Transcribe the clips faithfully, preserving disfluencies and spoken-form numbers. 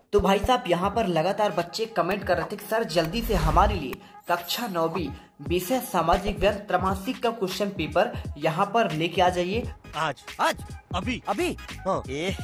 तो भाई साहब यहाँ पर लगातार बच्चे कमेंट कर रहे थे कि सर जल्दी से हमारे लिए कक्षा नौवीं विषय सामाजिक विज्ञान त्रैमासिक का क्वेश्चन पेपर यहाँ पर लेके आ जाइए। आज आज अभी अभी हाँ।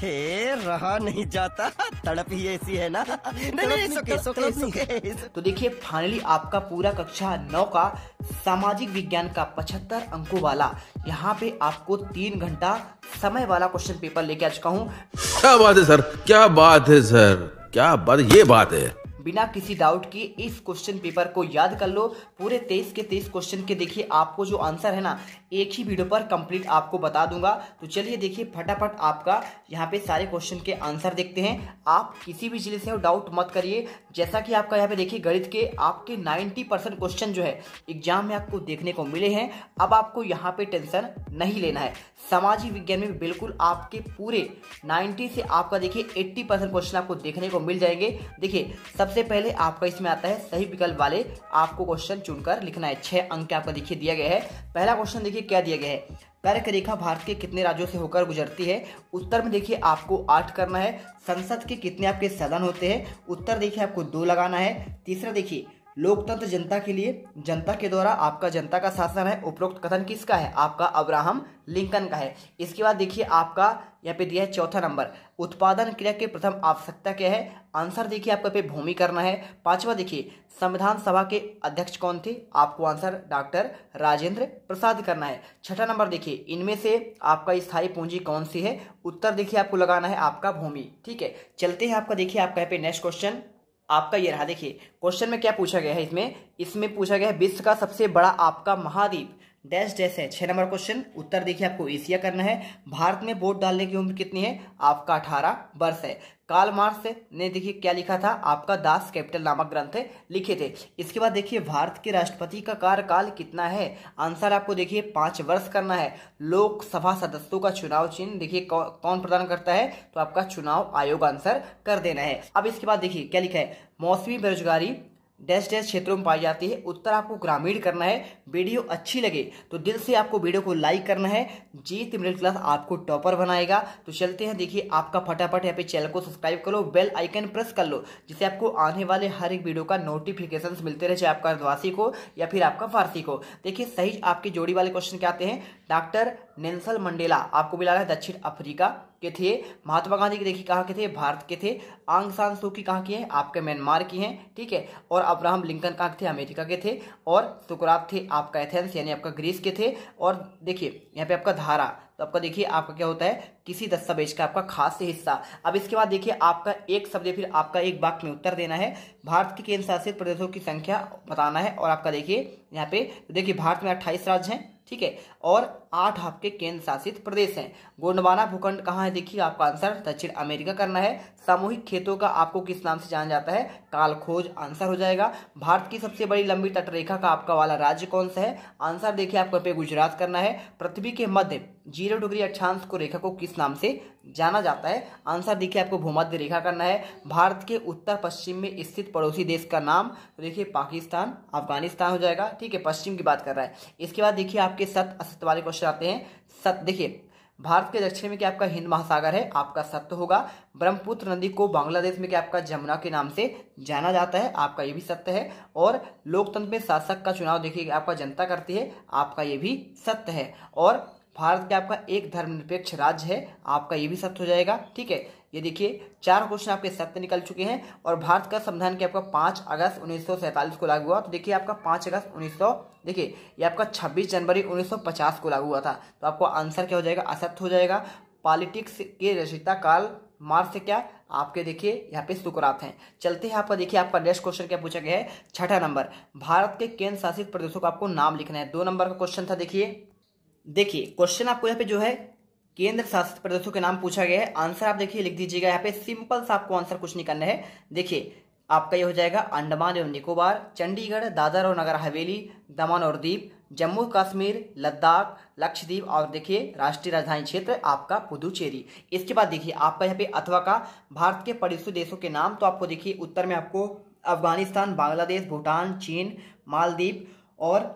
ए रहा नहीं जाता, तड़प ही ऐसी है ना। नहीं नहीं सुके, सुके, सुके। तो देखिए फाइनली आपका पूरा कक्षा नौ का सामाजिक विज्ञान का पचहत्तर अंकों वाला यहाँ पे आपको तीन घंटा समय वाला क्वेश्चन पेपर लेके आ चुका हूँ। क्या बात है सर, क्या बात है सर, क्या बात, ये बात है। बिना किसी डाउट के इस क्वेश्चन पेपर को याद कर लो। पूरे तेईस के तेईस क्वेश्चन के देखिए आपको जो आंसर है ना एक ही वीडियो पर कंप्लीट आपको बता दूंगा। तो चलिए देखिए फटाफट आपका यहाँ पे सारे क्वेश्चन के आंसर देखते हैं। आप किसी भी चीज से हो डाउट मत करिए। जैसा कि आपका यहाँ पे देखिए गणित के आपके नब्बे परसेंट क्वेश्चन जो है एग्जाम में आपको देखने को मिले हैं। अब आपको यहाँ पे टेंशन नहीं लेना है। सामाजिक विज्ञान में बिल्कुल आपके पूरे नब्बे से आपका देखिए अस्सी परसेंट क्वेश्चन आपको देखने को मिल जाएंगे। देखिए सबसे पहले आपका इसमें आता है सही विकल्प वाले आपको क्वेश्चन चुनकर लिखना है। छह अंक आपका देखिए दिया गया है। पहला क्वेश्चन देखिए क्या दिया गया है, कर्क रेखा भारत के कितने राज्यों से होकर गुजरती है। उत्तर में देखिए आपको आठ करना है। संसद के कितने आपके सदन होते हैं, उत्तर देखिए आपको दो लगाना है। तीसरा देखिए लोकतंत्र जनता के लिए जनता के द्वारा आपका जनता का शासन है। उपरोक्त कथन किसका है, आपका अब्राहम लिंकन का है। इसके बाद देखिए आपका यहाँ पे दिया है चौथा नंबर, उत्पादन क्रिया की प्रथम आवश्यकता क्या है। आंसर देखिए आपका पे भूमि करना है। पांचवा देखिए संविधान सभा के अध्यक्ष कौन थे, आपको आंसर डॉक्टर राजेंद्र प्रसाद करना है। छठा नंबर देखिए इनमें से आपका स्थायी पूंजी कौन सी है, उत्तर देखिए आपको लगाना है आपका भूमि। ठीक है चलते हैं आपका देखिए आपका यहाँ पे नेक्स्ट क्वेश्चन आपका ये रहा। देखिए क्वेश्चन में क्या पूछा गया है, इसमें इसमें पूछा गया है विश्व का सबसे बड़ा आपका महाद्वीप डैश डैश है। छह नंबर क्वेश्चन, उत्तर देखिए आपको एशिया करना है। भारत में वोट डालने की उम्र कितनी है, आपका अठारह वर्ष है। कार्ल मार्क्स ने देखिए क्या लिखा था, आपका दास कैपिटल नामक ग्रंथ लिखे थे। इसके बाद देखिए भारत के राष्ट्रपति का कार्यकाल कितना है, आंसर आपको देखिए पांच वर्ष करना है। लोकसभा सदस्यों का चुनाव चिन्ह देखिए कौन प्रदान करता है, तो आपका चुनाव आयोग आंसर कर देना है। अब इसके बाद देखिए क्या लिखा है, मौसमी बेरोजगारी डैश डैश क्षेत्रों में पाई जाती है, उत्तर आपको ग्रामीण करना है। वीडियो अच्छी लगे तो दिल से आपको वीडियो को लाइक करना है। जीत मिडिल क्लास आपको टॉपर बनाएगा। तो चलते हैं देखिए आपका फटाफट यहाँ पे चैनल को सब्सक्राइब कर लो, बेल आइकन प्रेस कर लो, जिससे आपको आने वाले हर एक वीडियो का नोटिफिकेशन मिलते रहे, चाहे आपका आदिवासी को या फिर आपका फारसी को। देखिए सही आपके जोड़ी वाले क्वेश्चन क्या आते हैं, डॉक्टर नेल्सन मंडेला आपको मिला है दक्षिण अफ्रीका के थे। महात्मा गांधी के देखिए कहाँ के थे, भारत के थे। आंग सान सू की कहाँ की है, आपके म्यांमार की हैं। ठीक है और अब्राहम लिंकन कहाँ के थे, अमेरिका के थे। और सुकरात थे आपका एथेंस यानी आपका ग्रीस के थे। और देखिए यहाँ पे आपका धारा, तो आपका देखिए आपका क्या होता है, किसी दस्तावेज का आपका खास हिस्सा। अब इसके बाद देखिए आपका एक शब्द फिर आपका एक वाक्य में उत्तर देना है। भारत के केंद्र शासित प्रदेशों की संख्या बताना है। और आपका देखिए यहाँ पे देखिए भारत में अट्ठाईस राज्य हैं, ठीक है, और आठ आपके केंद्र शासित प्रदेश हैं। गोंडवाना भूखंड कहाँ है, देखिए आपका आंसर दक्षिण अमेरिका करना है। सामूहिक खेतों का आपको किस नाम से जाना जाता है, कालखोज आंसर हो जाएगा। भारत की सबसे बड़ी लंबी तटरेखा का आपका वाला राज्य कौन सा है, आंसर देखिए आपको पे गुजरात करना है। पृथ्वी के मध्य जीरो डिग्री अक्षांश को रेखा को किस नाम से जाना जाता है, आंसर देखिए आपको भूमध्य रेखा करना है। भारत के उत्तर पश्चिम में स्थित पड़ोसी देश का नाम, तो देखिए पाकिस्तान अफगानिस्तान हो जाएगा। ठीक है पश्चिम की बात कर रहा है। इसके बाद देखिए आपके सत्य असत्य वाले क्वेश्चन आते हैं। सत्य देखिए भारत के दक्षिण में क्या आपका हिंद महासागर है, आपका सत्य होगा। ब्रह्मपुत्र नदी को बांग्लादेश में क्या आपका जमुना के नाम से जाना जाता है, आपका ये भी सत्य है। और लोकतंत्र में शासक का चुनाव देखिए आपका जनता करती है, आपका ये भी सत्य है। और भारत के आपका एक धर्मनिरपेक्ष राज्य है, आपका ये भी सत्य हो जाएगा। ठीक है ये देखिए चार क्वेश्चन आपके सत्य निकल चुके हैं। और भारत का संविधान के आपका पाँच अगस्त उन्नीस सौ सैंतालीस को लागू हुआ, तो देखिए आपका पाँच अगस्त उन्नीस सौ देखिए ये आपका छब्बीस जनवरी उन्नीस सौ पचास को लागू हुआ था। तो आपको आंसर क्या हो जाएगा, असत्य हो जाएगा। पॉलिटिक्स के रचयिता कार्ल मार्क्स से क्या आपके देखिए यहाँ पे सुकरात हैं। चलते हैं आपका देखिए आपका नेक्स्ट क्वेश्चन क्या पूछा गया है, छठा नंबर, भारत के केंद्र शासित प्रदेशों का आपको नाम लिखना है। दो नंबर का क्वेश्चन था। देखिए देखिए क्वेश्चन आपको यहाँ पे जो है केंद्र शासित प्रदेशों के नाम पूछा गया है। आंसर आप देखिए लिख दीजिएगा यहाँ पे, सिंपल सा आपको आंसर कुछ नहीं करना है। देखिए आपका ये हो जाएगा अंडमान एवं निकोबार, चंडीगढ़, दादर और नगर हवेली, दमन और दीप, जम्मू कश्मीर, लद्दाख, लक्षद्वीप और देखिए राष्ट्रीय राजधानी क्षेत्र आपका पुदुचेरी। इसके बाद देखिए आपका यहाँ पे अथवा का भारत के पड़ोसी देशों के नाम, तो आपको देखिए उत्तर में आपको अफगानिस्तान, बांग्लादेश, भूटान, चीन, मालदीव और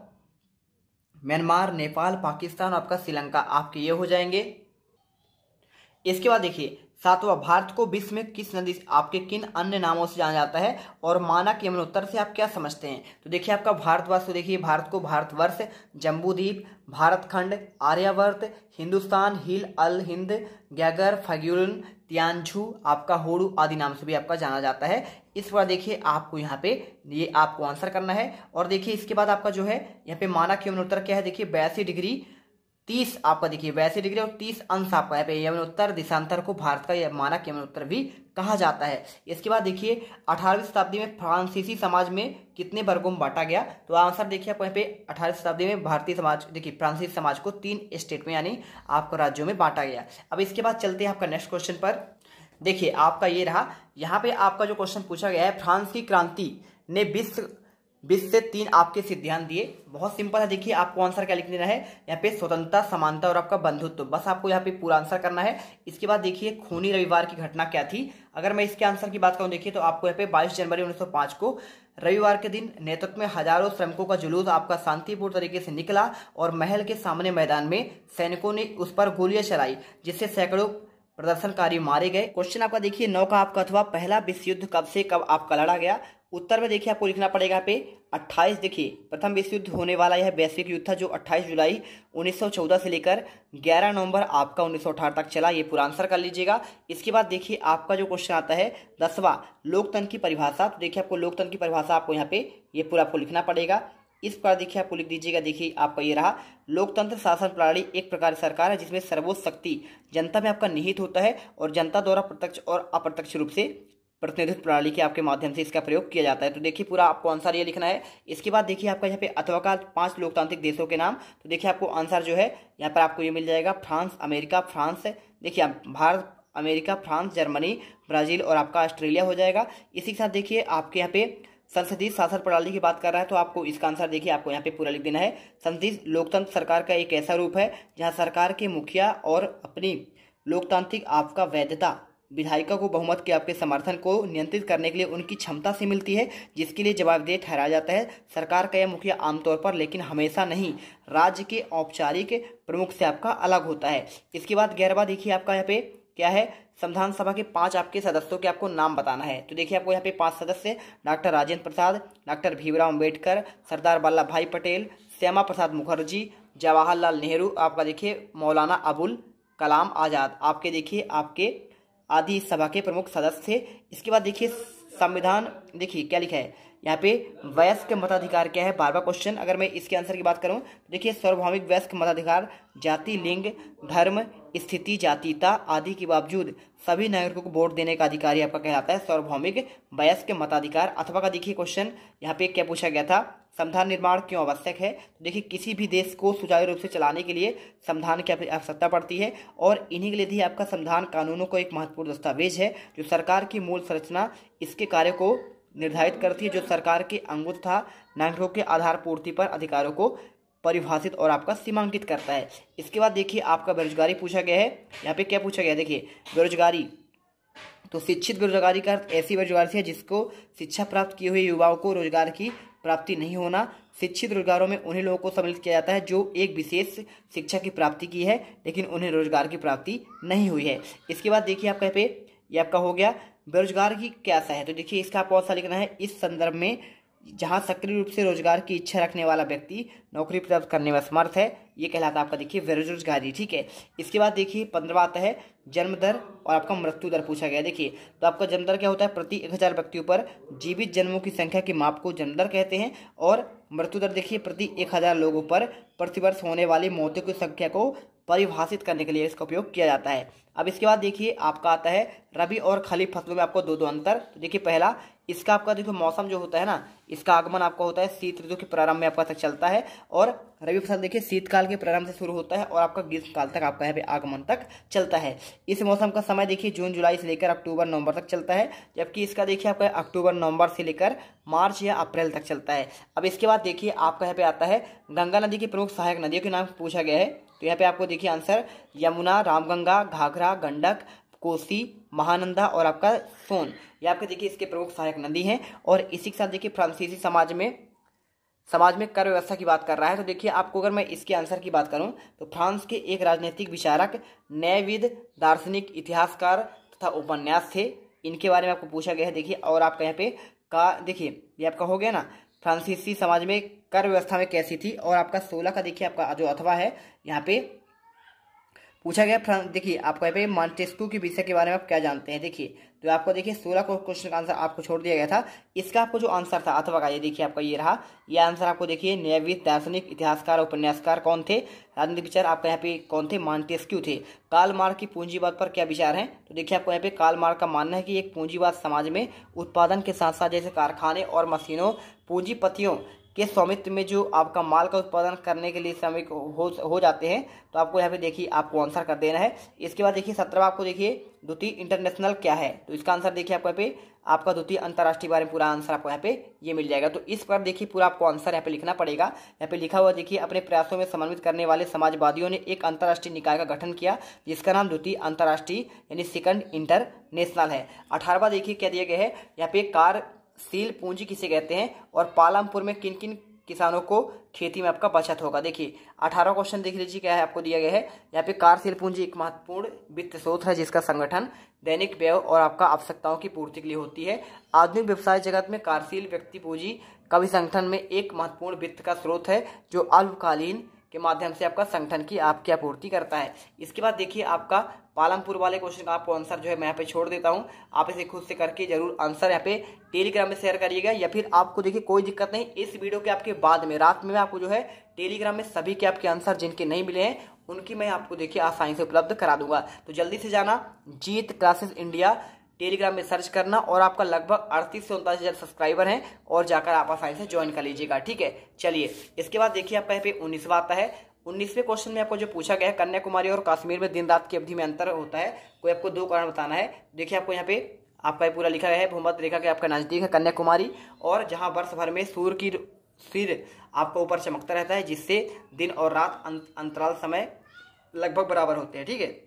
म्यांमार, नेपाल, पाकिस्तान, आपका श्रीलंका आपके ये हो जाएंगे। इसके बाद देखिए सातवां, भारत को विश्व में किस नदी आपके किन अन्य नामों से जाना जाता है और मानक यमुनोत्तर से आप क्या समझते हैं? तो देखिए आपका भारतवर्ष, तो देखिए भारत को भारतवर्ष, जम्बूद्वीप, भारतखंड, आर्यावर्त, हिंदुस्तान, हिल, अल हिंद, गैगर, फग्यूलन, तियानछू, आपका होड़ू आदि नाम से भी आपका जाना जाता है। इस बार देखिए आपको यहाँ पे ये आपको आंसर करना है। और देखिए इसके बाद आपका जो है यहाँ पे मानक यमुनोत्तर क्या है, देखिए बयासी डिग्री तीस आपका देखिए बयासी डिग्री और तीस अंश आपका यहाँ पे यमुनोत्तर दिशांतर को भारत का यह मानक यमुनोत्तर भी कहा जाता है। इसके बाद देखिए अठारहवीं शताब्दी में फ्रांसीसी समाज में कितने वर्गों में बांटा गया? तो आंसर देखिए आपको यहाँ पे अठारहवीं शताब्दी में भारतीय समाज देखिए फ्रांसीसी समाज को तीन स्टेट में यानी आपको राज्यों में बांटा गया। अब इसके बाद चलते हैं आपका नेक्स्ट क्वेश्चन पर। देखिए आपका ये रहा, यहाँ पे आपका जो क्वेश्चन पूछा गया है, फ्रांस की क्रांति ने विश्व विश्व से तीन आपके सिद्धांत दिए। बहुत सिंपल है, देखिए आपको आंसर क्या लिख देना है यहाँ पे, स्वतंत्रता, समानता और आपका बंधुत्व। बस आपको यहाँ पे पूरा आंसर करना है। इसके बाद देखिए खूनी रविवार की घटना क्या थी? अगर मैं इसके आंसर की बात करूं देखिए तो आपको यहाँ पे बाईस जनवरी उन्नीस सौ पाँच को रविवार के दिन नेतृत्व में हजारों श्रमिकों का जुलूस आपका शांतिपूर्ण तरीके से निकला और महल के सामने मैदान में सैनिकों ने उस पर गोलियां चलाई, जिससे सैकड़ों प्रदर्शनकारी मारे गए। क्वेश्चन आपका देखिए नौ का आपका अथवा पहला विश्व युद्ध कब से कब आपका लड़ा गया? उत्तर में देखिए आपको लिखना पड़ेगा यहाँ पे अट्ठाईस। देखिए प्रथम विश्व युद्ध होने वाला यह वैश्विक युद्ध था जो अट्ठाईस जुलाई उन्नीस सौ चौदह से लेकर ग्यारह नवंबर आपका उन्नीस सौ अठारह तक चला। ये पूरा आंसर कर लीजिएगा। इसके बाद देखिए आपका जो क्वेश्चन आता है दसवां, लोकतंत्र की परिभाषा। तो देखिए आपको लोकतंत्र की परिभाषा आपको यहाँ पे ये पूरा आपको लिखना पड़ेगा। इस प्रकार देखिए आपको लिख दीजिएगा। देखिए आपका ये रहा, लोकतंत्र शासन प्रणाली एक प्रकार की सरकार है जिसमें सर्वोच्च शक्ति जनता में आपका निहित होता है और जनता द्वारा प्रत्यक्ष और अप्रत्यक्ष रूप से प्रतिनिधित्व प्रणाली के आपके माध्यम से इसका प्रयोग किया जाता है। तो देखिए पूरा आपको आंसर ये लिखना है। इसके बाद देखिए आपका यहाँ पे अथवा का पांच लोकतांत्रिक देशों के नाम। तो देखिए आपको आंसर जो है यहाँ पर आपको ये मिल जाएगा, फ्रांस, अमेरिका, फ्रांस, देखिए Bharat, America, France, Germany, Brazil और आपका ऑस्ट्रेलिया हो जाएगा। इसी के साथ देखिए आपके यहाँ पे संसदीय शासन प्रणाली की बात कर रहा है तो आपको इसका आंसर देखिए आपको यहाँ पे पूरा लिख देना है। संसदीय लोकतंत्र सरकार का एक ऐसा रूप है जहाँ सरकार के मुखिया और अपनी लोकतांत्रिक आपका वैधता विधायिका को बहुमत के आपके समर्थन को नियंत्रित करने के लिए उनकी क्षमता से मिलती है, जिसके लिए जवाबदेह ठहराया जाता है। सरकार का यह मुखिया आमतौर पर लेकिन हमेशा नहीं राज्य के औपचारिक प्रमुख से आपका अलग होता है। इसके बाद ग्यारहवां देखिए आपका यहाँ पे क्या है, संविधान सभा के पांच आपके सदस्यों के आपको नाम बताना है। तो देखिए आपको यहाँ पे पांच सदस्य, डॉक्टर राजेंद्र प्रसाद, डॉक्टर भीमराव अम्बेडकर, सरदार वल्लभ भाई पटेल, श्यामा प्रसाद मुखर्जी, जवाहरलाल नेहरू, आपका देखिए मौलाना अबुल कलाम आजाद, आपके देखिए आपके आदि सभा के प्रमुख सदस्य थे। इसके बाद देखिए संविधान, देखिए क्या लिखा है यहाँ पे, वयस्क मताधिकार क्या है? बारहवां क्वेश्चन। अगर मैं इसके आंसर की बात करूं तो देखिए सार्वभौमिक वयस्क मताधिकार जाति, लिंग, धर्म, स्थिति, जातीयता आदि के बावजूद सभी नागरिकों को वोट देने का अधिकार आपका कहलाता है सार्वभौमिक वयस्क मताधिकार। अथवा का देखिए क्वेश्चन यहाँ पे क्या पूछा गया था, संविधान निर्माण क्यों आवश्यक है? तो देखिए किसी भी देश को सुचारू रूप से चलाने के लिए संविधान की आवश्यकता पड़ती है और इन्हीं के लिए भी आपका संविधान कानूनों को एक महत्वपूर्ण दस्तावेज है जो सरकार की मूल संरचना इसके कार्य को निर्धारित करती है, जो सरकार के अंगों तथा नागरिकों के आधार पूर्ति पर अधिकारों को परिभाषित और आपका सीमांकित करता है। इसके बाद देखिए आपका बेरोजगारी पूछा गया है। यहाँ पे क्या पूछा गया है, देखिए बेरोजगारी, तो शिक्षित बेरोजगारी का अर्थ ऐसी बेरोजगारी है जिसको शिक्षा प्राप्त किए हुए युवाओं को रोजगार की प्राप्ति नहीं होना। शिक्षित रोजगारों में उन्हीं लोगों को सम्मिलित किया जाता है जो एक विशेष शिक्षा की प्राप्ति की है लेकिन उन्हें रोजगार की प्राप्ति नहीं हुई है। इसके बाद देखिए आपका पे ये आपका हो गया बेरोजगार की क्या है। तो देखिए इसका कौन सा लिखना है, इस संदर्भ में जहां सक्रिय रूप से रोजगार की इच्छा रखने वाला व्यक्ति नौकरी प्राप्त करने में समर्थ है, ये कहलाता है आपका देखिए बेरोजगारी। ठीक है। इसके बाद देखिए पंद्रहवां आता है जन्म दर और आपका मृत्यु दर पूछा गया। देखिए तो आपका जन्म दर क्या होता है, प्रति एक हजार व्यक्तियों पर जीवित जन्मों की संख्या के माप को जन्म दर कहते हैं और मृत्यु दर देखिए प्रति एक हजार लोगों पर प्रतिवर्ष होने वाली मौतों की संख्या को परिभाषित करने के लिए इसका उपयोग किया जाता है। अब इसके बाद देखिए आपका आता है रबी और खरीफ फसलों में आपको दो दो अंतर। तो देखिए पहला, इसका आपका देखो मौसम जो होता है ना, इसका आगमन आपका होता है शीत ऋतु के प्रारंभ में आपका तक चलता है और रबी फसल देखिए शीतकाल के प्रारंभ से शुरू होता है और आपका ग्रीष्म काल तक आपका यहाँ पे आगमन तक चलता है। इस मौसम का समय देखिए जून जुलाई से लेकर अक्टूबर नवंबर तक चलता है, जबकि इसका देखिए आपका अक्टूबर नवंबर से लेकर मार्च या अप्रैल तक चलता है। अब इसके बाद देखिए आपका यहाँ पे आता है गंगा नदी की प्रमुख सहायक नदियों के नाम पूछा गया है। तो यहाँ पे आपको देखिए आंसर यमुना, रामगंगा, घाघरा, गंडक, कोसी, महानंदा और आपका सोन, ये आपके देखिए इसके प्रमुख सहायक नदी हैं। और इसी के साथ देखिए फ्रांसीसी समाज में समाज में कर व्यवस्था की बात कर रहा है। तो देखिए आपको अगर मैं इसके आंसर की बात करूं तो फ्रांस के एक राजनीतिक विचारक, न्यायविद, दार्शनिक, इतिहासकार तथा उपन्यास थे, इनके बारे में आपको पूछा गया है। देखिए और आपका यहाँ पे का देखिए ये आपका हो गया ना, फ्रांसीसी समाज में कर व्यवस्था में कैसी थी। और आपका सोलह का देखिए आपका जो अथवा है यहाँ पे पूछा गया। देखिए आपको यहाँ पे मॉन्टेस्क्यू के विषय के बारे में आप क्या जानते हैं। देखिए तो आपको देखिए सोलह को क्वेश्चन का आंसर आपको छोड़ दिया गया था। इसका आपको जो आंसर था अथवा का, ये देखिए आपका ये रहा, ये आंसर आपको देखिए न्यायविद, दार्शनिक, इतिहासकार, उपन्यासकार कौन थे, राजनीतिक विचार आपका यहाँ पे कौन थे, मॉन्टेस्क्यू थे। कार्ल मार्क्स की पूंजीवाद पर क्या विचार है। तो देखिए आपको यहाँ पे कार्ल मार्क्स का मानना है कि एक पूंजीवाद समाज में उत्पादन के साथ साथ जैसे कारखाने और मशीनों पूंजीपतियों के स्वामित्व में जो आपका माल का उत्पादन करने के लिए श्रमिक हो हो जाते हैं। तो आपको यहाँ पे देखिए आपको आंसर कर देना है। इसके बाद देखिए सत्रह आपको देखिए द्वितीय इंटरनेशनल क्या है। तो इसका आंसर देखिए आपको यहाँ पे आपका द्वितीय अंतर्राष्ट्रीय बारे में पूरा आंसर आपको यहाँ पे ये मिल जाएगा। तो इस पर देखिए पूरा आपको आंसर यहाँ पे लिखना पड़ेगा। यहाँ पे लिखा हुआ देखिए अपने प्रयासों में समन्वित करने वाले समाजवादियों ने एक अंतर्राष्ट्रीय निकाय का गठन किया जिसका नाम द्वितीय अंतर्राष्ट्रीय यानी सेकंड इंटरनेशनल है। अठारहवां देखिए क्या दिया गया है, यहाँ पे कार सील पूंजी किसे कहते हैं और पालमपुर में किन किन किसानों को खेती में आपका बचत होगा। देखिए अठारह क्वेश्चन देख लीजिए क्या है आपको दिया गया है। यहाँ पे कार्यशील पूंजी एक महत्वपूर्ण वित्त स्रोत है जिसका संगठन दैनिक व्यय और आपका आवश्यकताओं की पूर्ति के लिए होती है। आधुनिक व्यवसाय जगत में कार्यशील व्यक्ति पूंजी का भी संगठन में एक महत्वपूर्ण वित्त का स्रोत है जो अल्पकालीन के माध्यम से आपका संगठन की आपकी आपूर्ति करता है। इसके बाद देखिए आपका पालमपुर वाले क्वेश्चन का आपको आंसर जो है मैं यहाँ पे छोड़ देता हूँ, आप इसे खुद से करके जरूर आंसर यहाँ पे टेलीग्राम में शेयर करिएगा, या फिर आपको देखिए कोई दिक्कत नहीं, इस वीडियो के आपके बाद में रात में आपको जो है टेलीग्राम में सभी के आपके आंसर जिनके नहीं मिले हैं उनकी मैं आपको देखिए आसानी से उपलब्ध करा दूंगा। तो जल्दी से जाना जीत क्लासेस इंडिया टेलीग्राम में सर्च करना और आपका लगभग अड़तीस से उनतालीस हजार सब्सक्राइबर हैं और जाकर आप आसानी से ज्वाइन कर लीजिएगा। ठीक है, चलिए इसके बाद देखिए आपका यहाँ पे उन्नीसवां आता है। उन्नीसवें क्वेश्चन में आपको जो पूछा गया है कन्याकुमारी और कश्मीर में दिन रात की अवधि में अंतर होता है, कोई आपको दो कारण बताना है। देखिए आपको यहाँ पे आपका पूरा लिखा गया है भूमध्य रेखा के आपका नजदीक है कन्याकुमारी, और जहां वर्ष भर में सूर्य की सिर आपका ऊपर चमकता रहता है जिससे दिन और रात अंतराल समय लगभग बराबर होते हैं। ठीक है,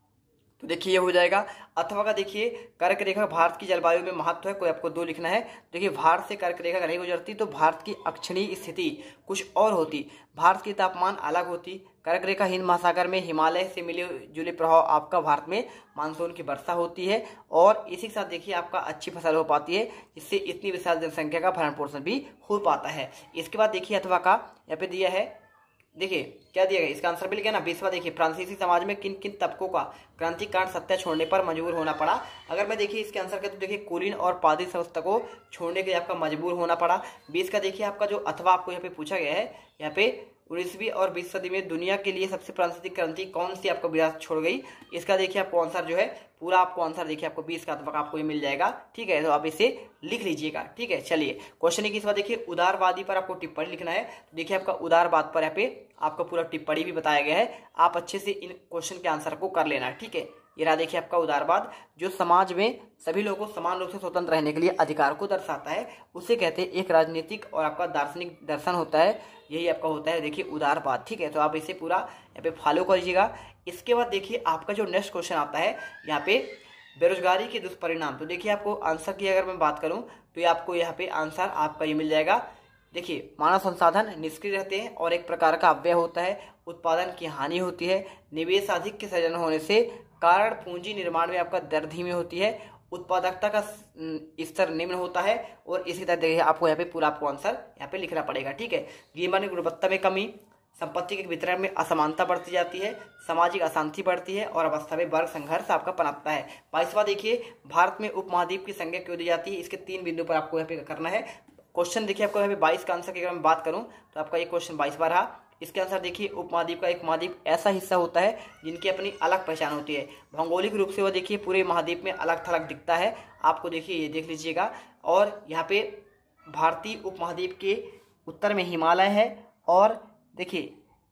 तो देखिए ये हो जाएगा। अथवा का देखिए कर्क रेखा भारत की जलवायु में महत्व है, कोई आपको दो लिखना है। देखिए भारत से कर्क रेखा नहीं गुजरती तो भारत की अक्षणीय स्थिति कुछ और होती, भारत की तापमान अलग होती। कर्क रेखा हिंद महासागर में हिमालय से मिले जुले प्रभाव आपका भारत में मानसून की वर्षा होती है और इसी के साथ देखिए आपका अच्छी फसल हो पाती है जिससे इतनी विशाल जनसंख्या का भरण पोषण भी हो पाता है। इसके बाद देखिए अथवा का यहाँ पे दिया है, देखिए क्या दिया गया इसका आंसर मिल गया ना। बीसवा देखिए फ्रांसीसी समाज में किन किन तबकों का क्रांतिक कारण सत्ता छोड़ने पर मजबूर होना पड़ा। अगर मैं देखिए इसके आंसर के तो देखिए कुलीन और पादरी संस्था को छोड़ने के लिए आपका मजबूर होना पड़ा। बीस का देखिए आपका जो अथवा आपको यहाँ पे पूछा गया है, यहाँ पे उन्नीसवीं और बीस सदी में दुनिया के लिए सबसे प्रांतरिक क्रांति कौन सी आपको विरासत छोड़ गई। इसका देखिए आपको आंसर जो है पूरा आपको आंसर देखिए आपको बीस का अथवा आपको ये मिल जाएगा। ठीक है, तो आप इसे लिख लीजिएगा। ठीक है, चलिए क्वेश्चन इक्कीस देखिए उदारवादी पर आपको टिप्पणी लिखना है। तो देखिए आपका उदारवाद पर यहाँ पे आपका पूरा टिप्पणी भी बताया गया है, आप अच्छे से इन क्वेश्चन के आंसर को कर लेना। ठीक है, ये रहा देखिए आपका उदारवाद जो समाज में सभी लोगों को समान रूप से स्वतंत्र रहने के लिए अधिकार को दर्शाता है, उसे कहते हैं एक राजनीतिक और आपका दार्शनिक दर्शन होता है, यही आपका होता है देखिए उदारवाद। ठीक है, तो आप इसे पूरा यहाँ पे फॉलो करिएगा। इसके बाद देखिए आपका जो नेक्स्ट क्वेश्चन आता है यहाँ पे बेरोजगारी के दुष्परिणाम। तो देखिए आपको आंसर की अगर मैं बात करूँ तो ये आपको यहाँ पे आंसर आपका ये मिल जाएगा। देखिए मानव संसाधन निष्क्रिय रहते हैं और एक प्रकार का अपव्यय होता है, उत्पादन की हानि होती है, निवेश अधिक के सृजन होने से कारण पूंजी निर्माण में आपका दर धीमी होती है, उत्पादकता का स्तर निम्न होता है और इसी तरह देखिए आपको यहाँ पे पूरा आपको आंसर यहाँ पे लिखना पड़ेगा। ठीक है, जीवन की गुणवत्ता में कमी, संपत्ति के वितरण में असमानता बढ़ती जाती है, सामाजिक अशांति बढ़ती है और अवस्था में वर्ग संघर्ष आपका पनपता है। बाईसवां देखिए भारत में उपमहाद्वीप की संज्ञा क्यों दी जाती है, इसके तीन बिंदु पर आपको यहाँ पे करना है। क्वेश्चन देखिए आपको यहाँ पे बाईस का आंसर की अगर मैं बात करूँ तो आपका ये क्वेश्चन बाईसवां रहा। इसके आंसर देखिए उपमहाद्वीप का एक महाद्वीप ऐसा हिस्सा होता है जिनकी अपनी अलग पहचान होती है, भौगोलिक रूप से वह देखिए पूरे महाद्वीप में अलग थलग दिखता है, आपको देखिए ये देख लीजिएगा। और यहाँ पे भारतीय उपमहाद्वीप के उत्तर में हिमालय है और देखिए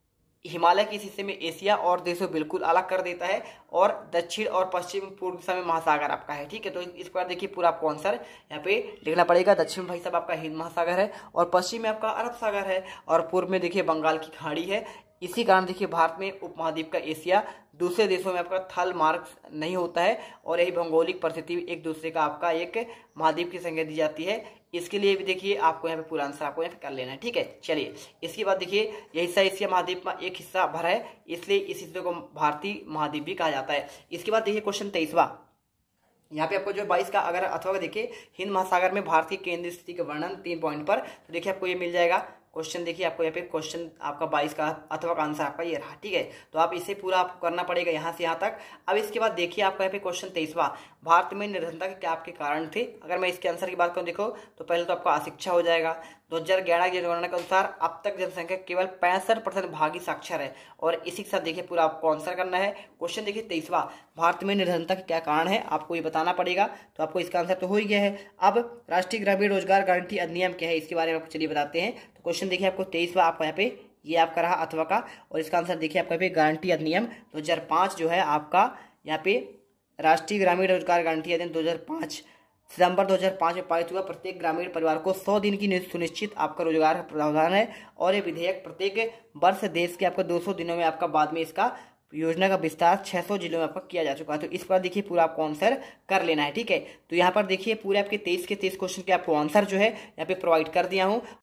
हिमालय के इस हिस्से में एशिया और देशों बिल्कुल अलग कर देता है और दक्षिण और पश्चिम पूर्व दिशा में महासागर आपका है। ठीक है, तो इस पर देखिए पूरा आपको आंसर यहाँ पे लिखना पड़ेगा। दक्षिण में भाई साहब आपका हिंद महासागर है और पश्चिम में आपका अरब सागर है और पूर्व में देखिए बंगाल की खाड़ी है। इसी कारण देखिए भारत में उपमहाद्वीप का एशिया दूसरे देशों में आपका थल मार्ग नहीं होता है और यही भौगोलिक परिस्थिति एक दूसरे का आपका एक महाद्वीप की संज्ञा दी जाती है। इसके लिए भी देखिए आपको यहाँ पे पूरा आंसर आपको यहाँ पे कर लेना है। ठीक है, चलिए इसके बाद देखिए यह हिस्सा एशिया महाद्वीप में एक हिस्सा भरा है, इसलिए इस हिस्से को भारतीय महाद्वीप भी कहा जाता है। इसके बाद देखिए क्वेश्चन तेईसवा यहाँ पे आपको जो बाईस का अगर अथवा देखिए हिंद महासागर में भारत की केंद्रीय स्थिति का वर्णन तीन पॉइंट पर, तो देखिए आपको ये मिल जाएगा क्वेश्चन। देखिए आपको यहाँ पे क्वेश्चन आपका बाईस का अथवा का आंसर आपका ये रहा, ठीक है। तो आप इसे पूरा आपको करना पड़ेगा यहाँ से यहाँ तक। अब इसके बाद देखिए आपका यहाँ पे क्वेश्चन तेईसवा, भारत में निर्धनता के क्या आपके कारण थे। अगर मैं इसके आंसर की बात करूँ देखो तो पहले तो आपका अशिक्षा हो जाएगा। दो हजार ग्यारह की जनगणना के अनुसार अब तक जनसंख्या केवल पैंसठ परसेंट भागी साक्षर है, और इसी के साथ देखिए पूरा आपको आंसर करना है। क्वेश्चन देखिए तेईसवा, भारत में निर्धनता के क्या कारण है, आपको ये बताना पड़ेगा। तो आपको इसका आंसर तो हो ही गया है। अब राष्ट्रीय ग्रामीण रोजगार गारंटी अधिनियम क्या है, इसके बारे में आपको चलिए बताते हैं। तो क्वेश्चन देखिए आपको तेईसवा आपका यहाँ पे ये आपका रहा अथवा का, और इसका आंसर देखिए आपका यहाँ पे गारंटी अधिनियम दो हजार पाँच जो है आपका यहाँ पे राष्ट्रीय ग्रामीण रोजगार गारंटी अधिनियम दो हजार पाँच सितंबर दो हजार पाँच में पारित हुआ। प्रत्येक ग्रामीण परिवार को सौ दिन की सुनिश्चित आपका रोजगार प्रावधान है, और ये विधेयक प्रत्येक वर्ष देश के आपको दो सौ दिनों में आपका बाद में इसका योजना का विस्तार छह सौ जिलों में आपका किया जा चुका है। तो इस पर देखिए पूरा आपको आंसर कर लेना है, ठीक है। तो यहाँ पर देखिए पूरे आपके तेईस के तेईस क्वेश्चन के आपको आंसर जो है यहाँ पे प्रोवाइड कर दिया हूँ।